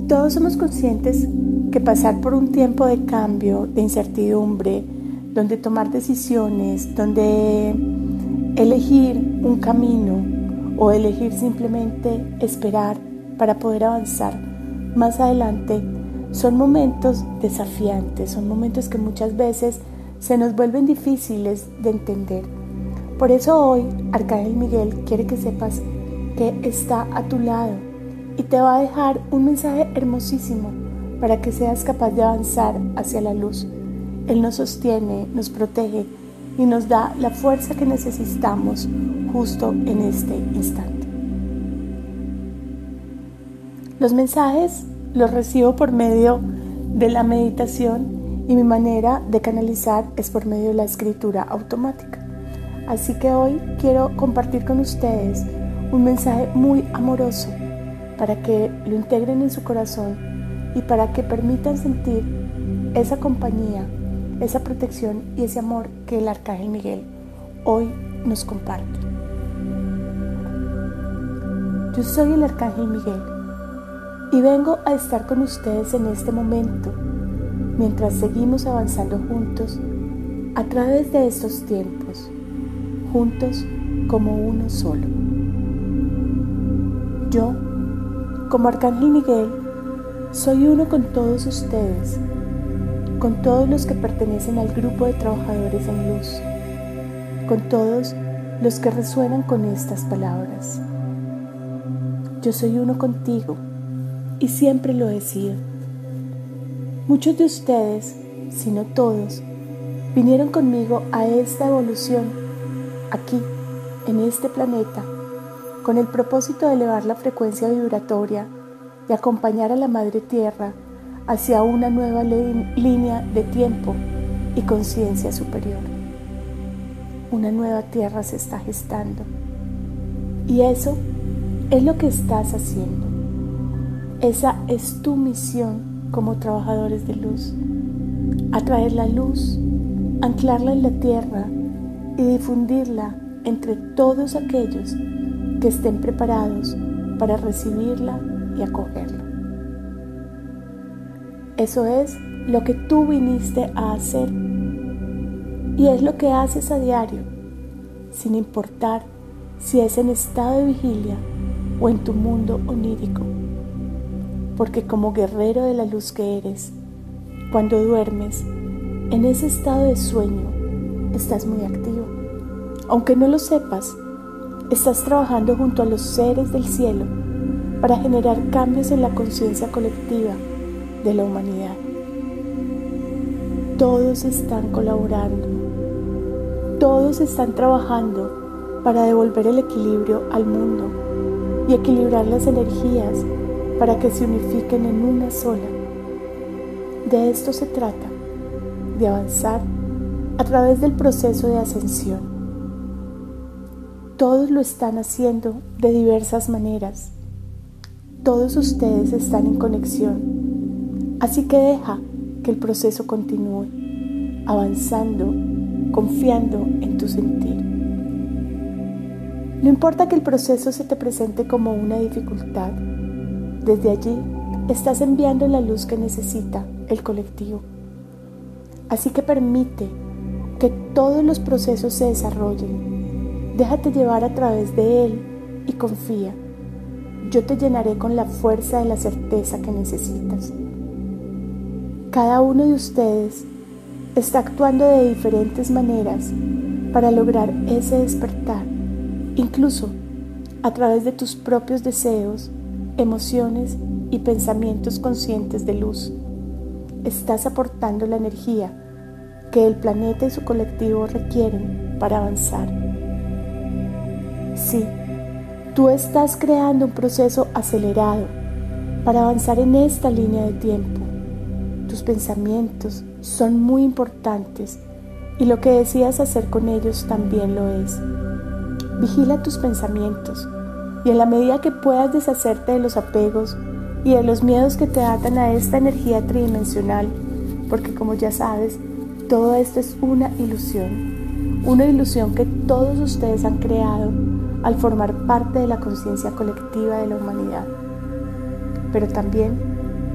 Todos somos conscientes que pasar por un tiempo de cambio, de incertidumbre, donde tomar decisiones, donde elegir un camino o elegir simplemente esperar para poder avanzar más adelante, son momentos desafiantes, son momentos que muchas veces se nos vuelven difíciles de entender. Por eso hoy Arcángel Miguel quiere que sepas que está a tu lado y te va a dejar un mensaje hermosísimo para que seas capaz de avanzar hacia la luz. Él nos sostiene, nos protege y nos da la fuerza que necesitamos justo en este instante. Los mensajes los recibo por medio de la meditación y mi manera de canalizar es por medio de la escritura automática. Así que hoy quiero compartir con ustedes un mensaje muy amoroso para que lo integren en su corazón y para que permitan sentir esa compañía, esa protección y ese amor que el Arcángel Miguel hoy nos comparte. Yo soy el Arcángel Miguel y vengo a estar con ustedes en este momento mientras seguimos avanzando juntos a través de estos tiempos, juntos como uno solo. Yo, como Arcángel Miguel, soy uno con todos ustedes, con todos los que pertenecen al grupo de trabajadores en luz, con todos los que resuenan con estas palabras. Yo soy uno contigo y siempre lo he sido. Muchos de ustedes, si no todos, vinieron conmigo a esta evolución, aquí, en este planeta, con el propósito de elevar la frecuencia vibratoria y acompañar a la Madre Tierra hacia una nueva línea de tiempo y conciencia superior. Una nueva Tierra se está gestando y eso es lo que estás haciendo. Esa es tu misión como trabajadores de luz: atraer la luz, anclarla en la tierra y difundirla entre todos aquellos que estén preparados para recibirla y acogerla. Eso es lo que tú viniste a hacer y es lo que haces a diario, sin importar si es en estado de vigilia o en tu mundo onírico. Porque como guerrero de la luz que eres, cuando duermes, en ese estado de sueño, estás muy activo. Aunque no lo sepas, estás trabajando junto a los seres del cielo para generar cambios en la conciencia colectiva de la humanidad. Todos están colaborando, todos están trabajando para devolver el equilibrio al mundo y equilibrar las energías para que se unifiquen en una sola. De esto se trata, de avanzar a través del proceso de ascensión. Todos lo están haciendo de diversas maneras. Todos ustedes están en conexión. Así que deja que el proceso continúe, avanzando, confiando en tu sentir. No importa que el proceso se te presente como una dificultad, desde allí estás enviando la luz que necesita el colectivo. Así que permite que todos los procesos se desarrollen. Déjate llevar a través de él y confía. Yo te llenaré con la fuerza de la certeza que necesitas. Cada uno de ustedes está actuando de diferentes maneras para lograr ese despertar, incluso a través de tus propios deseos, emociones y pensamientos conscientes de luz. Estás aportando la energía que el planeta y su colectivo requieren para avanzar. Sí, tú estás creando un proceso acelerado para avanzar en esta línea de tiempo. Tus pensamientos son muy importantes y lo que decidas hacer con ellos también lo es. Vigila tus pensamientos y en la medida que puedas deshacerte de los apegos y de los miedos que te atan a esta energía tridimensional, porque como ya sabes, todo esto es una ilusión que todos ustedes han creado al formar parte de la conciencia colectiva de la humanidad. Pero también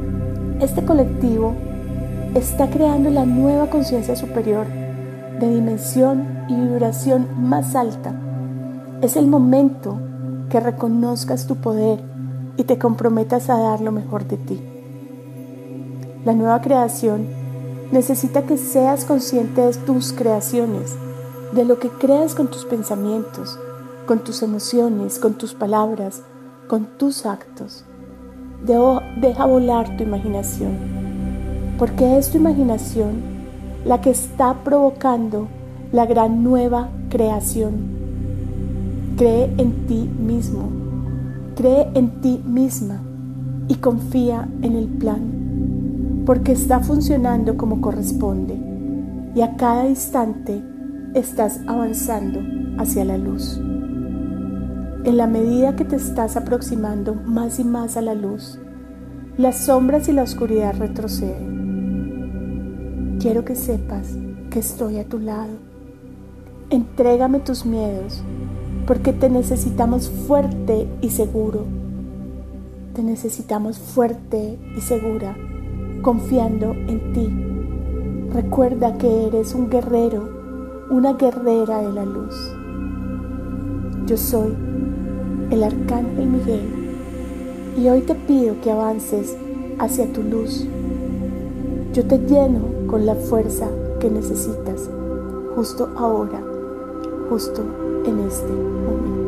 Este colectivo está creando la nueva conciencia superior de dimensión y vibración más alta. Es el momento que reconozcas tu poder y te comprometas a dar lo mejor de ti. La nueva creación necesita que seas consciente de tus creaciones, de lo que creas con tus pensamientos, con tus emociones, con tus palabras, con tus actos. Deja volar tu imaginación, porque es tu imaginación la que está provocando la gran nueva creación. Cree en ti mismo, cree en ti misma y confía en el plan, porque está funcionando como corresponde y a cada instante estás avanzando hacia la luz. En la medida que te estás aproximando más y más a la luz, las sombras y la oscuridad retroceden. Quiero que sepas que estoy a tu lado. Entrégame tus miedos, porque te necesitamos fuerte y seguro. Te necesitamos fuerte y segura, confiando en ti. Recuerda que eres un guerrero, una guerrera de la luz. Yo soy el Arcángel Miguel y hoy te pido que avances hacia tu luz. Yo te lleno con la fuerza que necesitas justo ahora, justo en este momento.